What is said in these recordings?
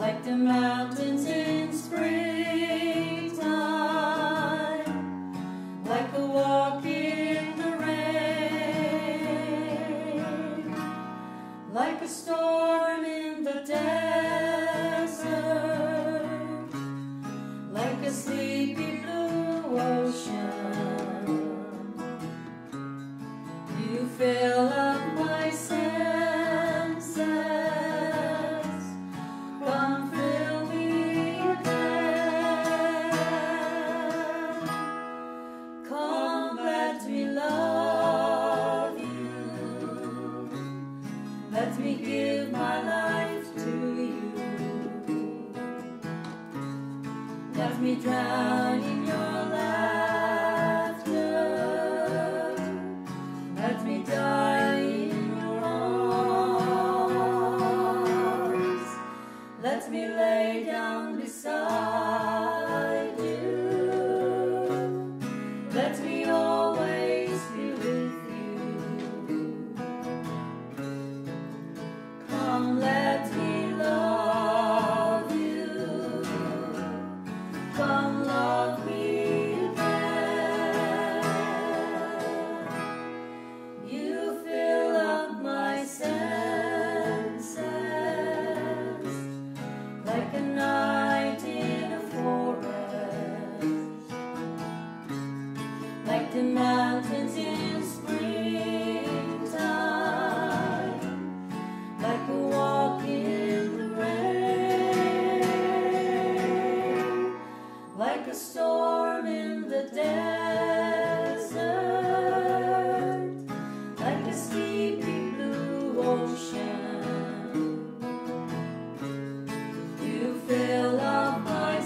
like the mountains in springtime, like a walk in the rain, like a storm in the desert, like a sleepy blue ocean. You fill up my senses, come fill me again. Come, let me love you, let me give my life to you, let me drown in your laughter, let me die in your arms, let me lay down beside you, let me always be with you. Come, let me love you, come love me again. You fill up my senses, like a night in a forest, like the mountains in springtime, like a walk in the rain, like a storm in the desert, like a sleepy blue ocean. You fill up my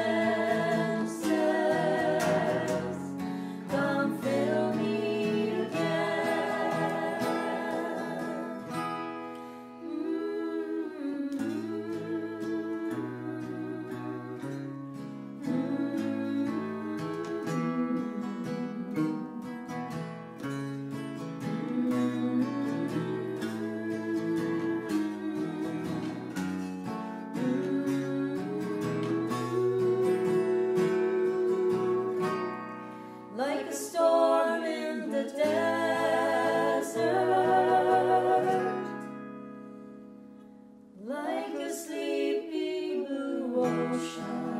senses, come fill me again. Like a storm in the desert, like a sleepy blue ocean.